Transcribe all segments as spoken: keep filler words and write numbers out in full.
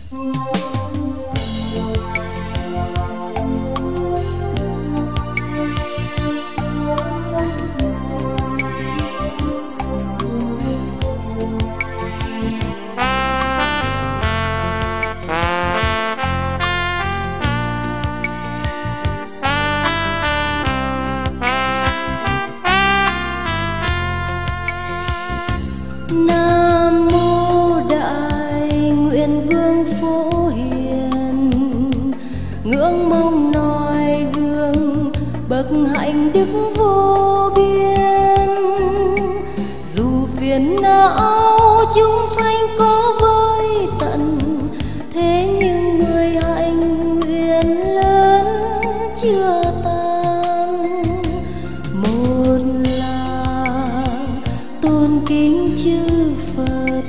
Nam mô Đại Nguyện Vương Phổ Hiền, ngưỡng mong noi gương bậc hạnh đức vô biên. Dù phiền não chúng sanh có với tận, thế nhưng người hạnh nguyện lớn chưa tan. Một là tôn kính chư Phật,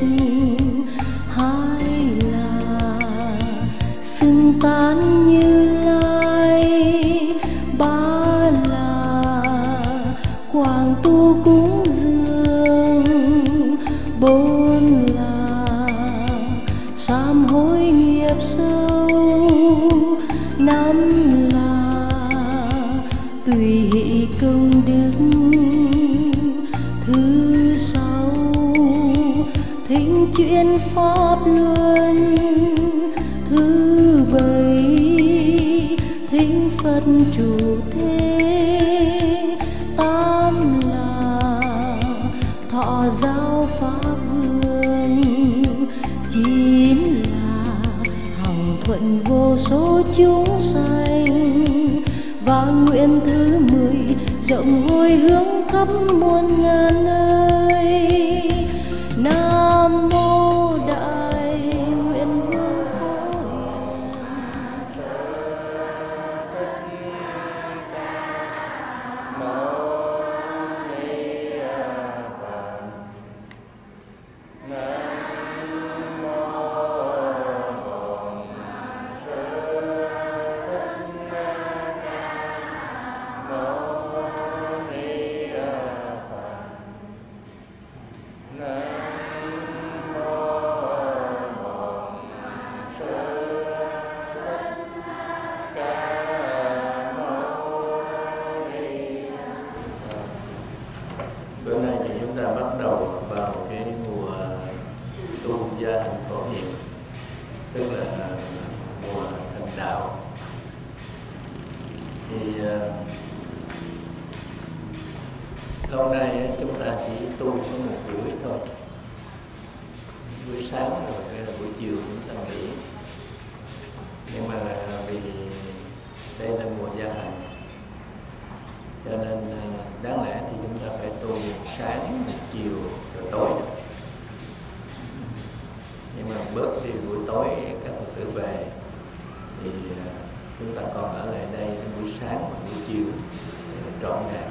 hai là xưng tán Như Lai, ba là quảng tu cúng dường, bốn là sám hối nghiệp sâu, năm là tùy hỷ công đức, thứ sáu thính chuyên pháp luân, thứ bảy thính Phật trụ thế, tám là thọ giáo pháp hương, chín là hằng thuận vô số chúng sanh, và nguyện thứ mười rộng hồi hướng khắp muôn ngàn nơi. Nam mô Đại Nguyện Vương Phổ Hiền. Bữa nay thì chúng ta bắt đầu vào cái mùa tu gia hành phổ hiền, tức là mùa thành đạo. Thì uh, lâu nay chúng ta chỉ tu có một buổi thôi, buổi sáng rồi hay là buổi chiều chúng ta nghỉ. Nhưng mà vì đây là mùa gia hành, cho nên uh, đáng lẽ thì chúng ta phải tu một sáng, một chiều rồi tối được. Nhưng mà bớt đi buổi tối các Phật tử về thì uh, chúng ta còn ở lại đây buổi sáng và buổi chiều để trọn ngày.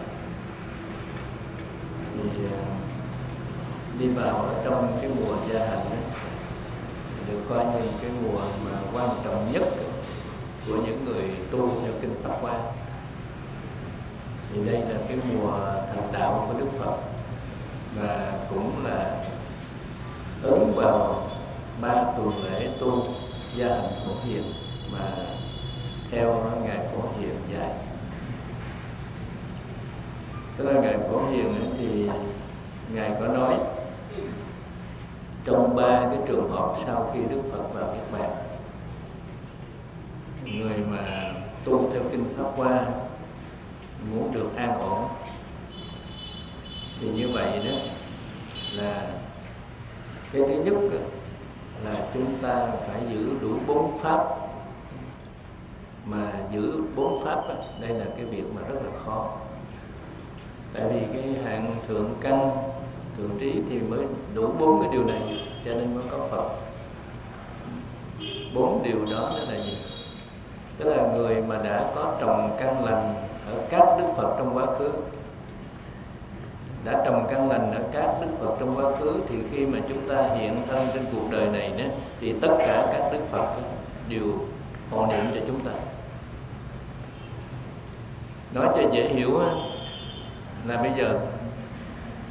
Thì uh, đi vào ở trong cái mùa gia hành ấy, được coi như cái mùa mà quan trọng nhất của những người tu theo kinh Pháp Hoa. Thì đây là cái mùa thành đạo của Đức Phật, và cũng là ứng vào ba tuần lễ tu gia hành Phổ Hiền mà theo Ngài Phổ Hiền dạy. Tức là Ngài Phổ Hiền ấy thì Ngài có nói trong ba cái trường hợp sau khi Đức Phật vào Niết Bàn, người mà tu theo kinh Pháp Hoa muốn được an ổn thì như vậy đó là cái thứ nhất là chúng ta phải giữ đủ bốn pháp. Mà giữ bốn pháp đó, đây là cái việc mà rất là khó. Tại vì cái hạng thượng căn, thượng trí thì mới đủ bốn cái điều này, cho nên mới có Phật. Bốn điều đó đó là gì? Tức là người mà đã có trồng căn lành ở các Đức Phật trong quá khứ, đã trồng căn lành ở các Đức Phật trong quá khứ, thì khi mà chúng ta hiện thân trên cuộc đời này đó, thì tất cả các Đức Phật đều hộ niệm cho chúng ta. Nói cho dễ hiểu là bây giờ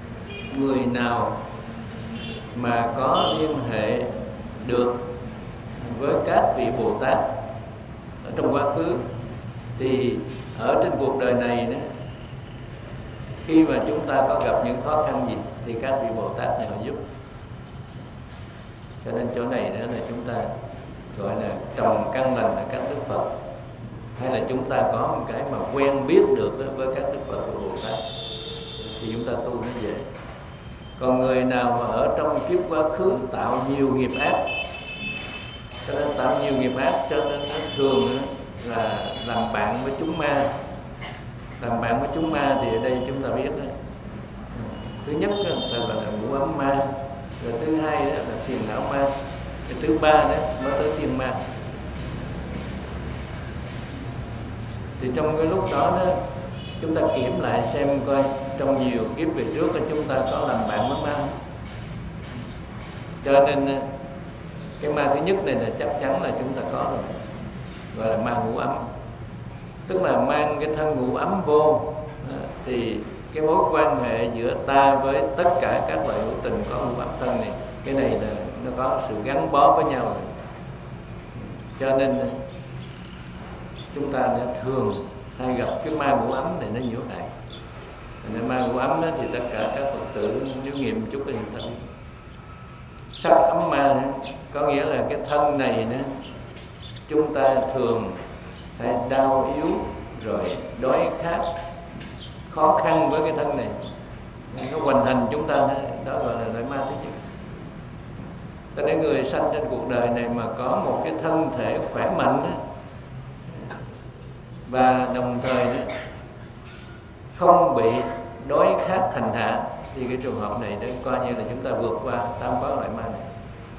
người nào mà có liên hệ được với các vị Bồ Tát ở trong quá khứ, thì ở trên cuộc đời này đó, khi mà chúng ta có gặp những khó khăn gì thì các vị Bồ Tát này họ giúp. Cho nên chỗ này đó là chúng ta gọi là trồng căn lành ở các Đức Phật, hay là chúng ta có một cái mà quen biết được với các Đức Phật và Bồ Tát thì chúng ta tu nó dễ. Còn người nào mà ở trong kiếp quá khứ tạo nhiều nghiệp ác, cho nên tạo nhiều nghiệp ác cho nên nó thường là làm bạn với chúng ma. Làm bạn với chúng ma thì ở đây chúng ta biết đó, thứ nhất là gọi là ngũ ấm ma, rồi thứ hai đó là phiền não ma, cái thứ ba đó mới tới thiên ma. Thì trong cái lúc đó đó chúng ta kiểm lại xem coi trong nhiều kiếp về trước là chúng ta có làm bạn với ma. Cho nên cái ma thứ nhất này là chắc chắn là chúng ta có rồi, gọi là ma ngũ ấm, tức là mang cái thân ngũ ấm vô, thì cái mối quan hệ giữa ta với tất cả các loại hữu tình có ngũ ấm thân này, cái này là nó có sự gắn bó với nhau rồi. Cho nên chúng ta đã thường hay gặp cái ma ngũ ấm này nó nhiễu hại. Nên ma ngũ ấm đó thì tất cả các Phật tử nếu nghiệm chút thì người ta biết. Sắc ấm ma đó, có nghĩa là cái thân này đó, chúng ta thường hay đau yếu rồi đói khát, khó khăn với cái thân này, nó hoành hành chúng ta đó, đó gọi là loại ma thứ nhất. Cho nên người sanh trên cuộc đời này mà có một cái thân thể khỏe mạnh đó, và đồng thời đó, không bị đói khát thành hạ, thì cái trường hợp này đó coi như là chúng ta vượt qua tam báo loại ma này.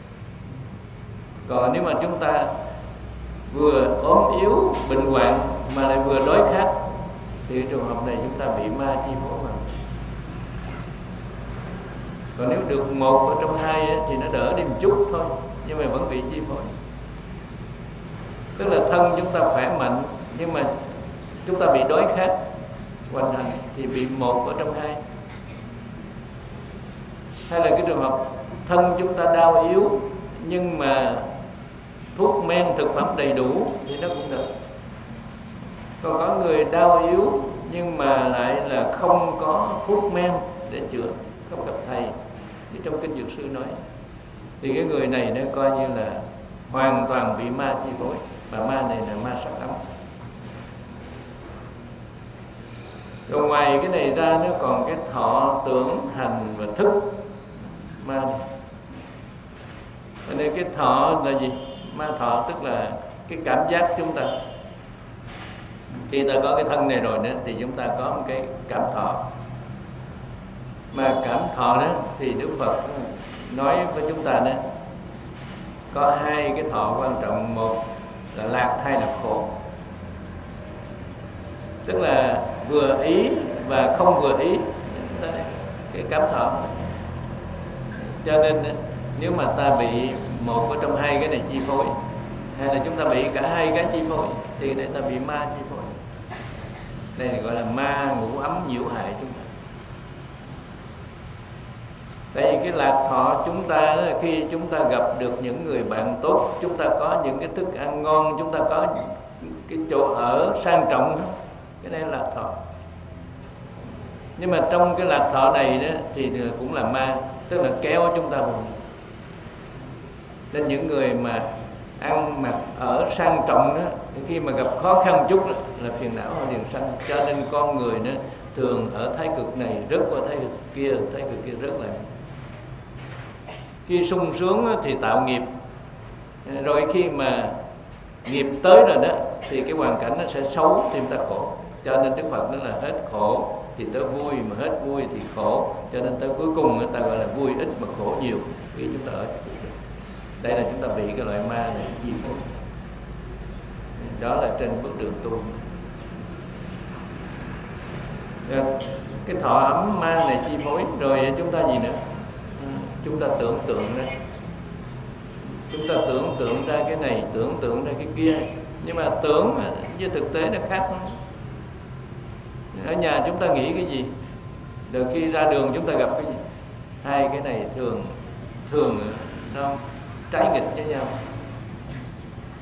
Còn nếu mà chúng ta vừa ốm yếu bệnh hoạn mà lại vừa đói khát thì cái trường hợp này chúng ta bị ma chi phối mà. Còn nếu được một ở trong hai thì nó đỡ đi một chút thôi, nhưng mà vẫn bị chi phối. Tức là thân chúng ta khỏe mạnh nhưng mà chúng ta bị đói khát hoành hành thì bị một ở trong hai. Hay là cái trường hợp thân chúng ta đau yếu nhưng mà thuốc men thực phẩm đầy đủ thì nó cũng được. Còn có người đau yếu nhưng mà lại là không có thuốc men để chữa, không gặp thầy, thì trong kinh Dược Sư nói thì cái người này nó coi như là hoàn toàn bị ma chi phối, và ma này là ma sắc ấm. Rồi ngoài cái này ra nó còn cái thọ, tưởng, hành và thức ma này. Cho nên cái thọ là gì? Ma thọ tức là cái cảm giác chúng ta. Khi ta có cái thân này rồi đó thì chúng ta có một cái cảm thọ. Mà cảm thọ đó thì Đức Phật nói với chúng ta đó, có hai cái thọ quan trọng. Một là lạc, hai là khổ. Tức là vừa ý và không vừa ý, cái cảm thọ. Cho nên nếu mà ta bị một ở trong hai cái này chi phối, hay là chúng ta bị cả hai cái chi phối, thì này ta bị ma chi phối. Đây là gọi là ma ngũ ấm nhiễu hại chúng ta. Tại vì cái lạc thọ chúng ta đó, khi chúng ta gặp được những người bạn tốt, chúng ta có những cái thức ăn ngon, chúng ta có cái chỗ ở sang trọng, cái này là lạc thọ. Nhưng mà trong cái lạc thọ này đó thì cũng là ma, tức là kéo chúng ta vào. Nên những người mà ăn mặc ở sang trọng đó, khi mà gặp khó khăn chút đó, là phiền não họ liền sanh. Cho nên con người nó thường ở thái cực này rớt qua thái cực kia, thái cực kia rớt lại. Khi sung sướng thì tạo nghiệp, rồi khi mà nghiệp tới rồi đó thì cái hoàn cảnh nó sẽ xấu thì chúng ta khổ. Cho nên Đức Phật nói là hết khổ thì tới vui, mà hết vui thì khổ. Cho nên tới cuối cùng người ta gọi là vui ít mà khổ nhiều khi chúng ta ở. Đây là chúng ta bị cái loại ma này chi phối. Đó là trên bước đường tu. Cái thọ ấm ma này chi phối. Rồi chúng ta gì nữa? Chúng ta tưởng tượng ra. Chúng ta tưởng tượng ra cái này, tưởng tượng ra cái kia. Nhưng mà tưởng với thực tế nó khác lắm. Ở nhà chúng ta nghĩ cái gì, rồi khi ra đường chúng ta gặp cái gì. Hai cái này thường thường nó trái nghịch với nhau.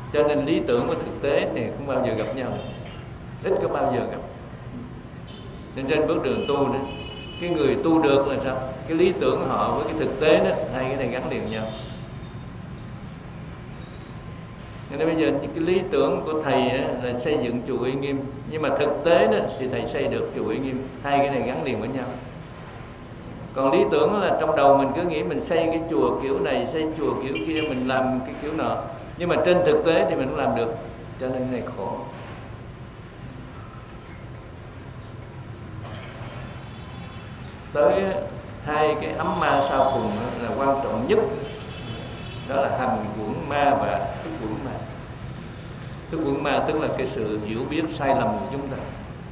Cho nên lý tưởng và thực tế này không bao giờ gặp nhau, ít có bao giờ gặp. Nên trên bước đường tu đó, cái người tu được là sao? Cái lý tưởng họ với cái thực tế đó, hai cái này gắn liền nhau. Nên bây giờ cái lý tưởng của thầy là xây dựng chùa Uy Nghiêm, nhưng mà thực tế đó thì thầy xây được chùa Uy Nghiêm, hai cái này gắn liền với nhau. Còn lý tưởng là trong đầu mình cứ nghĩ mình xây cái chùa kiểu này, xây chùa kiểu kia, mình làm cái kiểu nọ, nhưng mà trên thực tế thì mình không làm được, cho nên này khổ. Tới hai cái ấm ma sau cùng là quan trọng nhất, đó là hành quẩn ma và thức quẩn ma. Thức quẩn ma tức là cái sự hiểu biết sai lầm của chúng ta.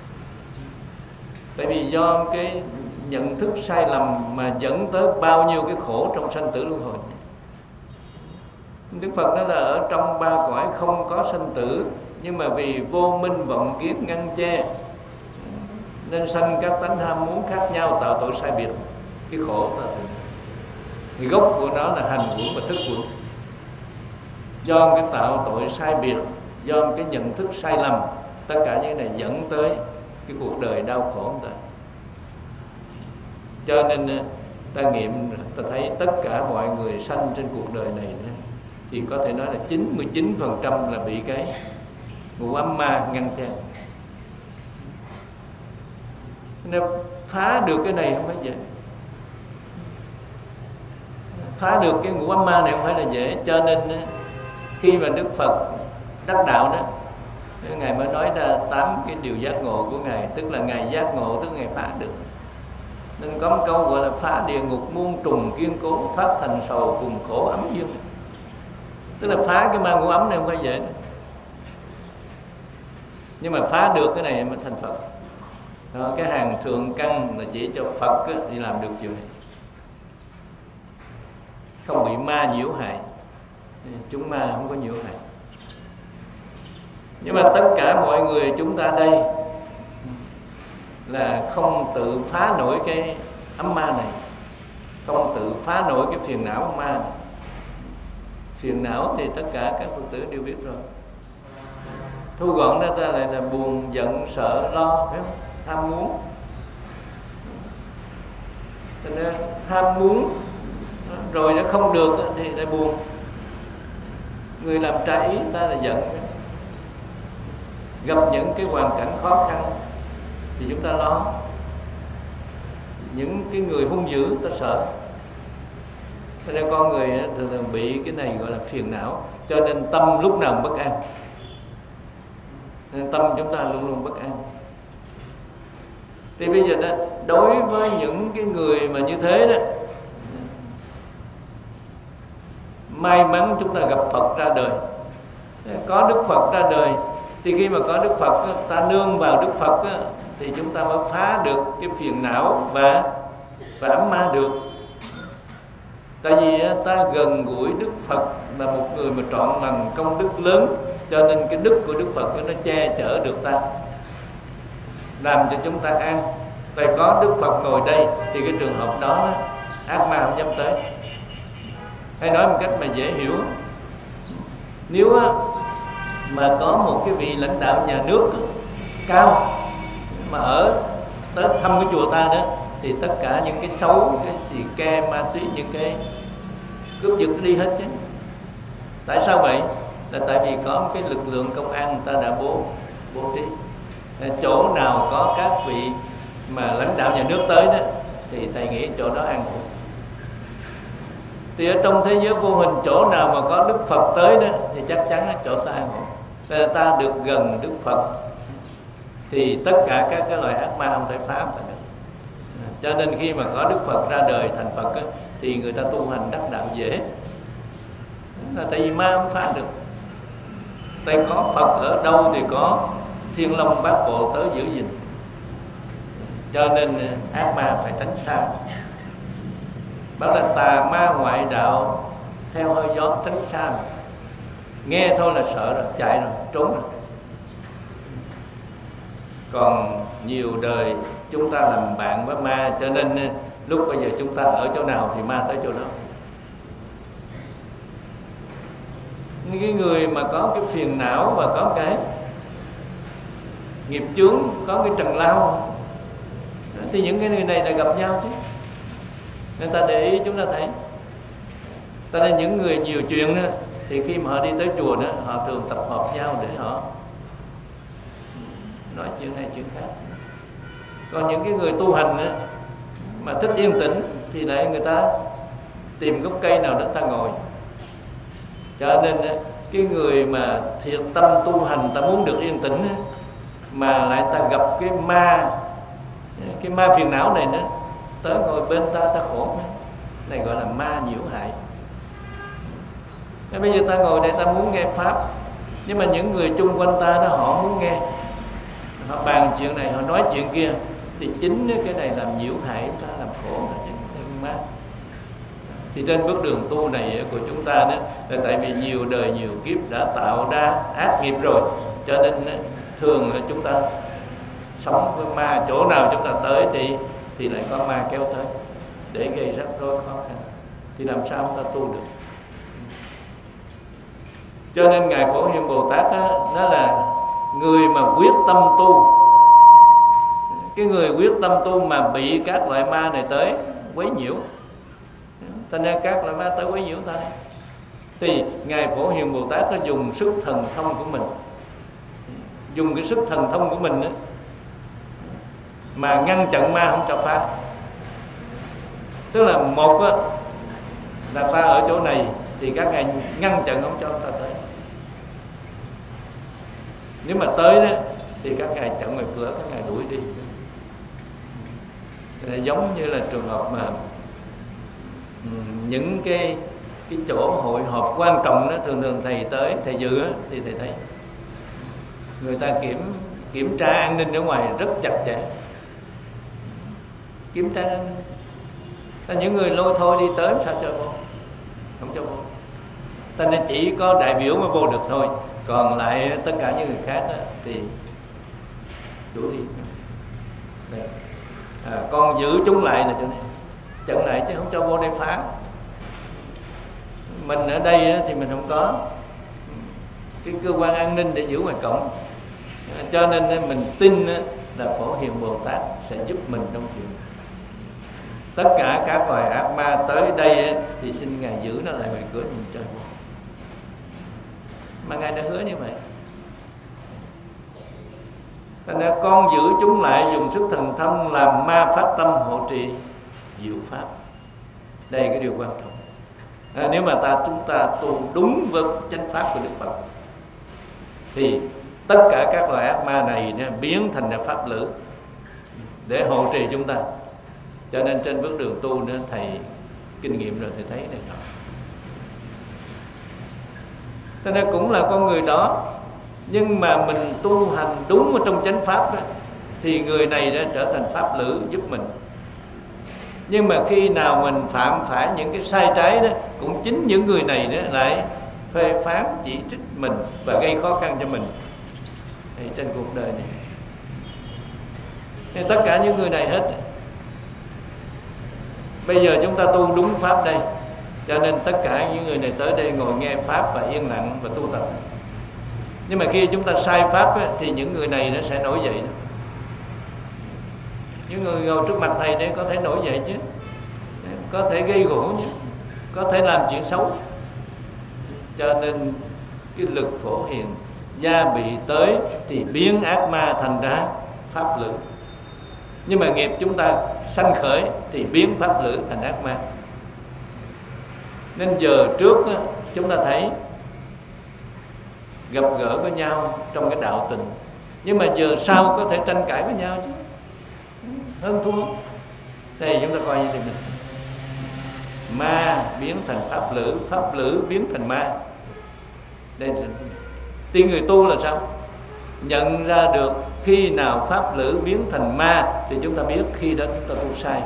Tại vì do cái nhận thức sai lầm mà dẫn tới bao nhiêu cái khổ trong sanh tử luân hồi. Đức Phật nói là ở trong ba cõi không có sanh tử, nhưng mà vì vô minh vọng kiến ngăn che nên sanh các tánh ham muốn khác nhau, tạo tội sai biệt. Cái khổ là thì gốc của nó là hành quẩn và thức quẩn. Do cái tạo tội sai biệt, do cái nhận thức sai lầm, tất cả những này dẫn tới cái cuộc đời đau khổ của ta. Cho nên ta nghiệm, ta thấy tất cả mọi người sanh trên cuộc đời này thì có thể nói là chín mươi chín phần trăm là bị cái ngũ ấm ma ngăn che. Nên phá được cái này không phải dễ. Phá được cái ngũ ấm ma này không phải là dễ. Cho nên khi mà Đức Phật đắc đạo đó, Ngài mới nói ra tám cái điều giác ngộ của Ngài. Tức là Ngài giác ngộ, tức là Ngài phá được. Nên có một câu gọi là phá địa ngục muôn trùng kiên cố, thoát thành sầu cùng khổ ấm dương. Tức là phá cái ma ngũ ấm này không phải dễ. Nhưng mà phá được cái này mới thành Phật. Đó, cái hàng thượng căn là chỉ cho Phật á, thì làm được chuyện này, không bị ma nhiễu hại. Chúng ma không có nhiễu hại. Nhưng mà tất cả mọi người chúng ta đây là không tự phá nổi cái ấm ma này, không tự phá nổi cái phiền não ma này. Phiền não thì tất cả các Phật tử đều biết rồi. Thu gọn ra ta lại là buồn, giận, sợ, lo, phải không? Ham muốn. Cho nên ham muốn rồi nó không được thì lại buồn. Người làm trái ý ta là giận. Gặp những cái hoàn cảnh khó khăn thì chúng ta lo. Những cái người hung dữ ta sợ. Cho nên con người thường thường bị cái này gọi là phiền não. Cho nên tâm lúc nào bất an. Nên tâm chúng ta luôn luôn bất an. Thì bây giờ đó, đối với những cái người mà như thế đó, may mắn chúng ta gặp Phật ra đời, có Đức Phật ra đời, thì khi mà có Đức Phật, ta nương vào Đức Phật thì chúng ta mới phá được cái phiền não và và ấm ma được. Tại vì ta gần gũi Đức Phật là một người mà trọn lành công đức lớn, cho nên cái đức của Đức Phật nó che chở được ta, làm cho chúng ta an. Tại có Đức Phật ngồi đây thì cái trường hợp đó ác ma không dám tới. Hay nói một cách mà dễ hiểu, nếu mà có một cái vị lãnh đạo nhà nước cao mà ở tới thăm cái chùa ta đó, thì tất cả những cái xấu, cái xì ke, ma túy, những cái cướp giật đi hết chứ. Tại sao vậy? Là tại vì có một cái lực lượng công an người ta đã bố bố trí. Chỗ nào có các vị mà lãnh đạo nhà nước tới đó thì thầy nghĩ chỗ đó an ổn. Thì ở trong thế giới vô hình, chỗ nào mà có Đức Phật tới đó thì chắc chắn là chỗ ta an ổn. Nên ta được gần Đức Phật thì tất cả các cái loại ác ma không thể phá được. Cho nên khi mà có Đức Phật ra đời thành Phật á, thì người ta tu hành đắc đạo dễ. Là tại vì ma không phá được. Tại có Phật ở đâu thì có Thiên Long Bát Bộ tới giữ gìn. Cho nên ác ma phải tránh xa. Bảo là tà ma ngoại đạo theo hơi gió tránh xa. Nghe thôi là sợ rồi, chạy rồi, trốn rồi. Còn nhiều đời chúng ta làm bạn với ma, cho nên lúc bây giờ chúng ta ở chỗ nào thì ma tới chỗ đó. những cái người mà có cái phiền não và có cái nghiệp chướng, có cái trần lao, thì những cái người này là gặp nhau chứ. Người ta để ý chúng ta thấy. Cho nên những người nhiều chuyện đó, thì khi mà họ đi tới chùa đó, họ thường tập hợp nhau để họ nói chuyện này chuyện khác. Còn những cái người tu hành đó, mà thích yên tĩnh thì lại người ta tìm gốc cây nào đó ta ngồi. Cho nên cái người mà thiệt tâm tu hành, ta muốn được yên tĩnh mà lại ta gặp cái ma, cái ma phiền não này nữa, tới ngồi bên ta, ta khổ. Này gọi là ma nhiễu hại. Bây giờ ta ngồi đây ta muốn nghe pháp, nhưng mà những người chung quanh ta đó họ muốn nghe, họ bàn chuyện này, họ nói chuyện kia, thì chính cái này làm nhiễu hại ta, làm khổ là chân ma. Thì trên bước đường tu này của chúng ta đó, là tại vì nhiều đời nhiều kiếp đã tạo ra ác nghiệp rồi, cho nên thường là chúng ta sống với ma, chỗ nào chúng ta tới thì thì lại có ma kéo tới để gây rắc rối khó khăn. Thì làm sao chúng ta tu được? Cho nên Ngài Phổ Hiền Bồ Tát đó, nó là người mà quyết tâm tu. Cái người quyết tâm tu mà bị các loại ma này tới quấy nhiễu, cho nên các loại ma tới quấy nhiễu ta, thì Ngài Phổ Hiền Bồ Tát nó dùng sức thần thông của mình, dùng cái sức thần thông của mình đó, mà ngăn chặn ma không cho phá. Tức là một đó, là ta ở chỗ này thì các ngài ngăn chặn không cho ta tới. Nếu mà tới đó thì các ngài chặn ngoài cửa, các ngài đuổi đi. Giống như là trường hợp mà những cái cái chỗ hội họp quan trọng đó, thường thường thầy tới, thầy dự đó, thì thầy thấy người ta kiểm kiểm tra an ninh ở ngoài rất chặt chẽ. Kiểm tra an ninh, những người lôi thôi đi tới sao cho vô, không cho vô. Ta nên chỉ có đại biểu mới vô được thôi, còn lại tất cả những người khác đó, thì đuổi đi. À, con giữ chúng lại là chỗ này, chặn lại chứ không cho vô đây phá. Mình ở đây thì mình không có cái cơ quan an ninh để giữ ngoài cổng, cho nên mình tin là Phổ Hiền Bồ Tát sẽ giúp mình trong chuyện. Tất cả các loài ác ma tới đây thì xin Ngài giữ nó lại ngoài cửa nhìn cho vô. Mà Ngài đã hứa như vậy. Thành ra con giữ chúng lại, dùng sức thần thông làm ma phát tâm hộ trì diệu pháp. Đây là cái điều quan trọng. À, nếu mà ta chúng ta tu đúng với chánh pháp của Đức Phật thì tất cả các loài ác ma này nó biến thành là pháp lữ để hộ trì chúng ta. Cho nên trên bước đường tu nữa, thầy kinh nghiệm rồi, thầy thấy này đó. Cho nên cũng là con người đó, nhưng mà mình tu hành đúng ở trong chánh pháp đó, thì người này đã trở thành pháp lữ giúp mình. Nhưng mà khi nào mình phạm phải những cái sai trái đó, cũng chính những người này đó lại phê phán chỉ trích mình và gây khó khăn cho mình thì trên cuộc đời này. Thì tất cả những người này hết. Bây giờ chúng ta tu đúng pháp đây, cho nên tất cả những người này tới đây ngồi nghe pháp và yên lặng và tu tập. Nhưng mà khi chúng ta sai pháp á, thì những người này nó sẽ nổi dậy đó. Những người ngồi trước mặt thầy đấy có thể nổi dậy chứ, có thể gây gổ chứ, có thể làm chuyện xấu. Cho nên cái lực Phổ Hiền gia bị tới thì biến ác ma thành ra pháp lữ. Nhưng mà nghiệp chúng ta sanh khởi thì biến pháp lữ thành ác ma. Nên giờ trước á, chúng ta thấy gặp gỡ với nhau trong cái đạo tình, nhưng mà giờ sau có thể tranh cãi với nhau chứ, hơn thua. Đây chúng ta coi như thế này: ma biến thành pháp lữ, pháp lữ biến thành ma. Đây, tiên người tu là sao? Nhận ra được khi nào pháp lữ biến thành ma thì chúng ta biết khi đó chúng ta tu sai.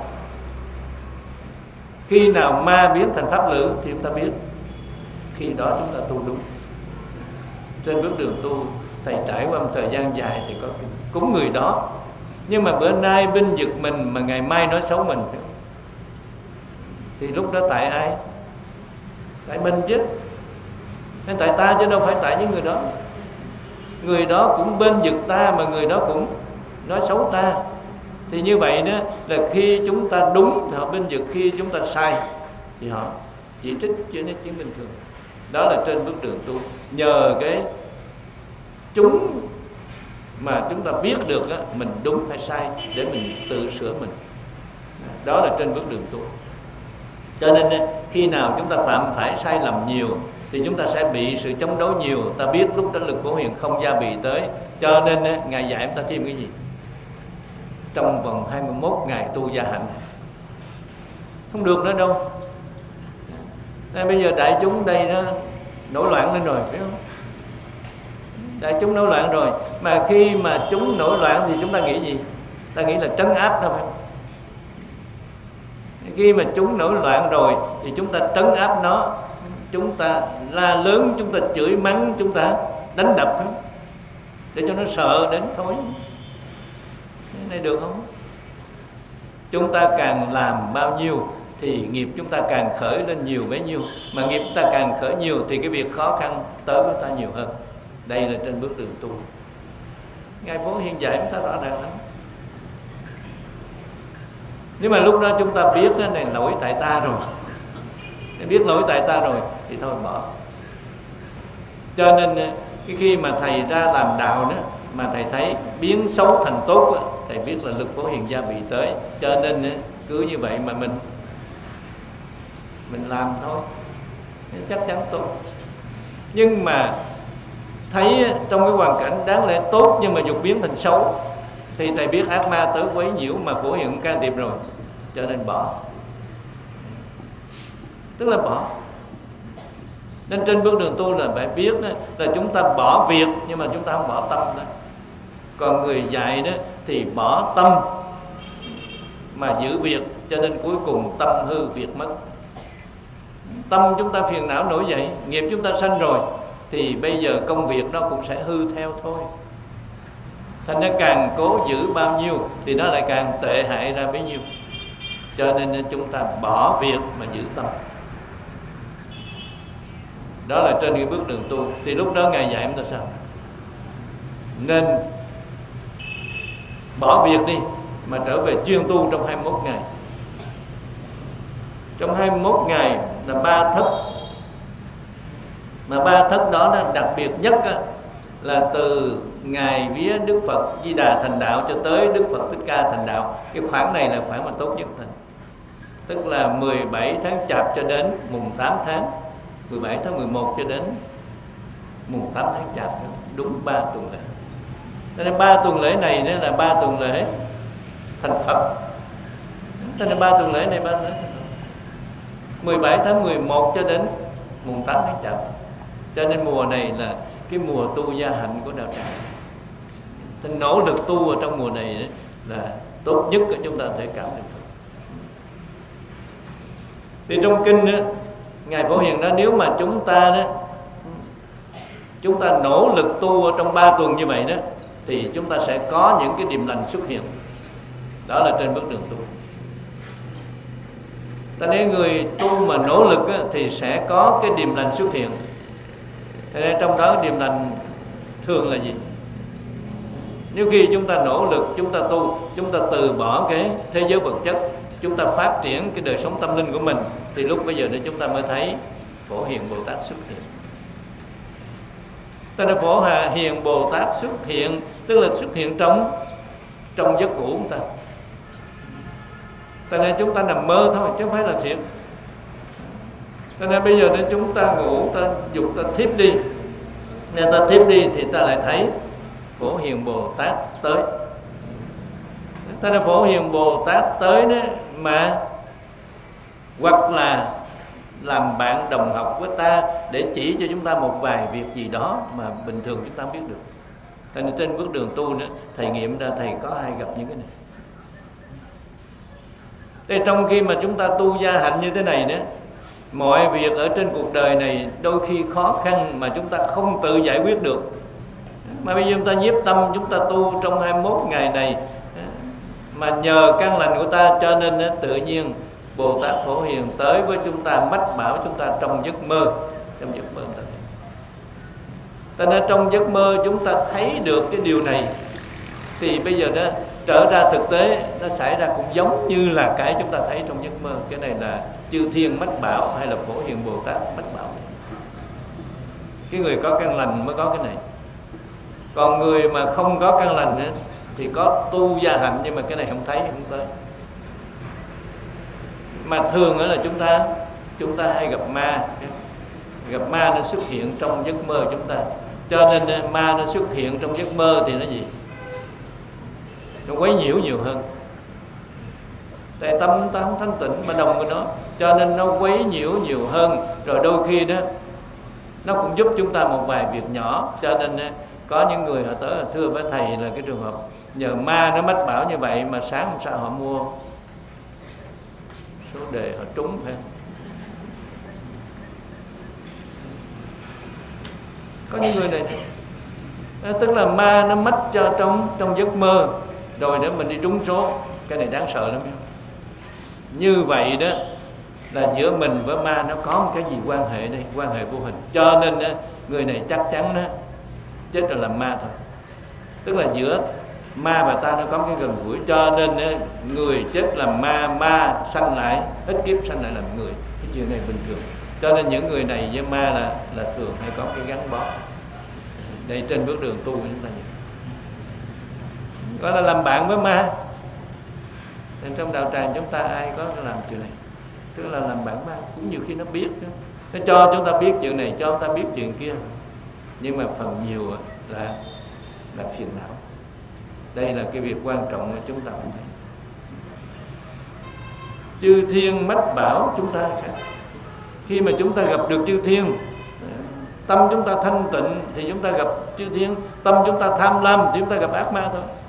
Khi nào ma biến thành pháp lữ thì chúng ta biết khi đó chúng ta tu đúng. Trên bước đường tu, thầy trải qua một thời gian dài thì có cúng người đó, nhưng mà bữa nay binh vực mình mà ngày mai nói xấu mình thì lúc đó tại ai? Tại mình chứ. Nên tại ta chứ đâu phải tại những người đó. Người đó cũng bên vực ta, mà người đó cũng nói xấu ta. Thì như vậy đó là khi chúng ta đúng thì họ bên vực, khi chúng ta sai thì họ chỉ trích chứ nó chuyện bình thường. Đó là trên bước đường tu. Nhờ cái chúng mà chúng ta biết được á, mình đúng hay sai để mình tự sửa mình. Đó là trên bước đường tu. Cho nên khi nào chúng ta phạm phải sai lầm nhiều thì chúng ta sẽ bị sự chống đối nhiều. Ta biết lúc đó lực Phổ Hiền không gia bị tới. Cho nên Ngài dạy chúng ta thêm cái gì? Trong vòng hai mươi mốt ngày tu gia hạnh không được nữa đâu. Nên bây giờ đại chúng đây nó nổi loạn lên rồi, phải không? Đại chúng nổi loạn rồi. Mà khi mà chúng nổi loạn thì chúng ta nghĩ gì? Ta nghĩ là trấn áp đâu phải không? Khi mà chúng nổi loạn rồi thì chúng ta trấn áp nó, chúng ta la lớn, chúng ta chửi mắng, chúng ta đánh đập nó để cho nó sợ đến thôi. Cái này được không? Chúng ta càng làm bao nhiêu thì nghiệp chúng ta càng khởi lên nhiều bấy nhiêu. Mà nghiệp chúng ta càng khởi nhiều thì cái việc khó khăn tới với ta nhiều hơn. Đây là trên bước đường tu. Ngài Phổ Hiền dạy chúng ta rõ ràng lắm. Nếu mà lúc đó chúng ta biết cái này lỗi tại ta rồi, biết lỗi tại ta rồi thì thôi bỏ. Cho nên cái khi mà thầy ra làm đạo đó, mà thầy thấy biến xấu thành tốt đó, thầy biết là lực Phổ Hiền gia bị tới. Cho nên cứ như vậy mà mình mình làm thôi, chắc chắn tốt. Nhưng mà thấy trong cái hoàn cảnh đáng lẽ tốt nhưng mà dục biến thành xấu thì thầy biết ác ma tới quấy nhiễu mà Phổ Hiền cũng can thiệp rồi, cho nên bỏ. Tức là bỏ. Nên trên bước đường tu là phải biết đó, là chúng ta bỏ việc nhưng mà chúng ta không bỏ tâm đó. Còn người dạy đó thì bỏ tâm mà giữ việc, cho nên cuối cùng tâm hư việc mất. Tâm chúng ta phiền não nổi dậy, nghiệp chúng ta sanh rồi thì bây giờ công việc nó cũng sẽ hư theo thôi. Thành ra càng cố giữ bao nhiêu thì nó lại càng tệ hại ra bấy nhiêu. Cho nên chúng ta bỏ việc mà giữ tâm. Đó là trên cái bước đường tu. Thì lúc đó Ngài dạy chúng ta sao? Nên bỏ việc đi mà trở về chuyên tu trong hai mươi mốt ngày. Trong hai mươi mốt ngày là ba thất. Mà ba thất đó là đặc biệt nhất á, là từ ngày vía Đức Phật Di Đà thành đạo cho tới Đức Phật Thích Ca thành đạo. Cái khoảng này là khoảng mà tốt nhất thôi. Tức là mười bảy tháng Chạp cho đến mùng tám tháng, mười bảy tháng mười một cho đến mùng tám tháng Chạp, đúng ba tuần lễ. Cho nên ba tuần lễ này đó là ba tuần lễ thành Phật. Cho nên ba tuần lễ này ba tuần lễ thành Phật. mười bảy tháng mười một cho đến mùng tám tháng Chạp. Cho nên mùa này là cái mùa tu gia hạnh của đạo tràng. Thì nỗ lực tu ở trong mùa này là tốt nhất của chúng ta thể cảm được. Thì trong kinh đó, Ngài Phổ Hiền nói nếu mà chúng ta đó, chúng ta nỗ lực tu ở trong ba tuần như vậy đó, thì chúng ta sẽ có những cái điềm lành xuất hiện. Đó là trên bước đường tu. Ta nếu người tu mà nỗ lực á, thì sẽ có cái điềm lành xuất hiện. Thế nên trong đó điềm lành thường là gì? Nếu khi chúng ta nỗ lực, chúng ta tu, chúng ta từ bỏ cái thế giới vật chất, chúng ta phát triển cái đời sống tâm linh của mình, thì lúc bây giờ để chúng ta mới thấy Phổ Hiền Bồ Tát xuất hiện. Ta đã Phổ Hiền Bồ Tát xuất hiện, tức là xuất hiện trong trong giấc ngủ của chúng ta. Cho nên chúng ta nằm mơ thôi chứ không phải là thiệt. Cho nên bây giờ nếu chúng ta ngủ, ta dục ta thiếp đi, nên ta thiếp đi thì ta lại thấy Phổ Hiền Bồ Tát tới. Ta đã Phổ Hiền Bồ Tát tới đó mà hoặc là làm bạn đồng học với ta để chỉ cho chúng ta một vài việc gì đó mà bình thường chúng ta không biết được. Cho nên trên bước đường tu nữa, thầy nghiệm ra thầy có ai gặp những cái này. Thế trong khi mà chúng ta tu gia hạnh như thế này nữa, mọi việc ở trên cuộc đời này đôi khi khó khăn mà chúng ta không tự giải quyết được. Mà bây giờ chúng ta nhiếp tâm, chúng ta tu trong hai mươi mốt ngày này, mà nhờ căn lành của ta cho nên tự nhiên Bồ Tát Phổ Hiền tới với chúng ta, mách bảo chúng ta trong giấc mơ. Trong giấc mơ ta Cho nên trong giấc mơ chúng ta thấy được cái điều này, thì bây giờ đó trở ra thực tế nó xảy ra cũng giống như là cái chúng ta thấy trong giấc mơ. Cái này là chư thiên mách bảo hay là Phổ Hiền Bồ Tát mách bảo. Cái người có căn lành mới có cái này. Còn người mà không có căn lành ấy, thì có tu gia hạnh nhưng mà cái này không thấy, không tới. Mà thường đó là chúng ta chúng ta hay gặp ma. Gặp ma nó xuất hiện trong giấc mơ chúng ta. Cho nên ma nó xuất hiện trong giấc mơ thì nó gì? Nó quấy nhiễu nhiều hơn. Tại tâm ta không thanh tịnh mà đồng với nó, cho nên nó quấy nhiễu nhiều hơn. Rồi đôi khi đó nó cũng giúp chúng ta một vài việc nhỏ. Cho nên có những người họ tới thưa với thầy là cái trường hợp nhờ ma nó mách bảo như vậy mà sáng hôm sau họ mua số đề họ trúng phải không? Có những người này, này tức là ma nó mách cho trong trong giấc mơ rồi nữa mình đi trúng số. Cái này đáng sợ lắm. Như vậy đó là giữa mình với ma nó có một cái gì quan hệ đây, quan hệ vô hình. Cho nên đó, người này chắc chắn đó, chết rồi làm ma thôi. Tức là giữa ma và ta nó có cái gần gũi. Cho nên đó, người chết làm ma, ma sanh lại, ít kiếp sanh lại làm người. Cái chuyện này bình thường. Cho nên những người này với ma là là thường hay có cái gắn bó. Đây trên bước đường tu chúng ta gọi là làm bạn với ma. Nên trong đạo tràng chúng ta ai có làm chuyện này, tức là làm bạn ma. Cũng nhiều khi nó biết đó. Nó cho chúng ta biết chuyện này, cho chúng ta biết chuyện kia, nhưng mà phần nhiều là là phiền não. Đây là cái việc quan trọng mà chúng ta phải thấy. Chư thiên mách bảo chúng ta. Khi mà chúng ta gặp được chư thiên, tâm chúng ta thanh tịnh thì chúng ta gặp chư thiên. Tâm chúng ta tham lam thì chúng ta gặp ác ma thôi.